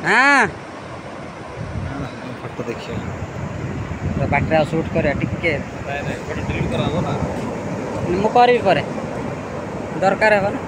हाँ फोटो देखिए तो बाटर शूट करे टिके डिलीट करा ना मु करी पर दरकार है ना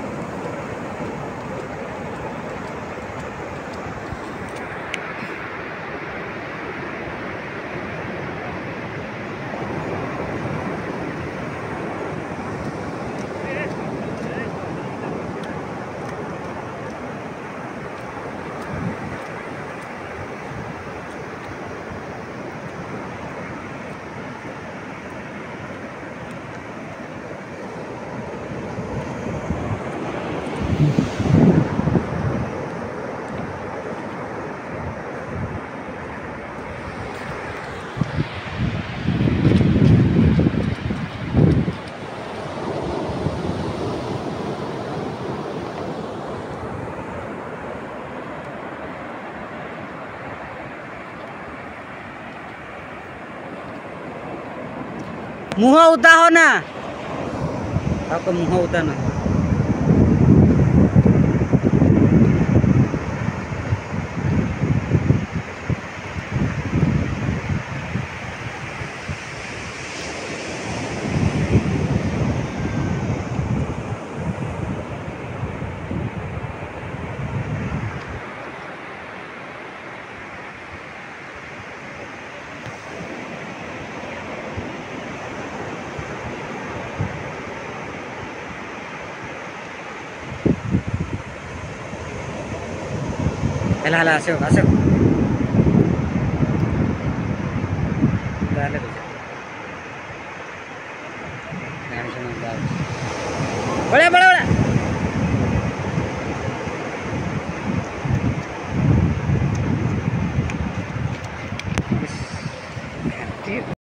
मुह उदा हो ना आपको मुह उदा ना हो हेला हेला आसो आसो बड़ा बड़ा बड़ा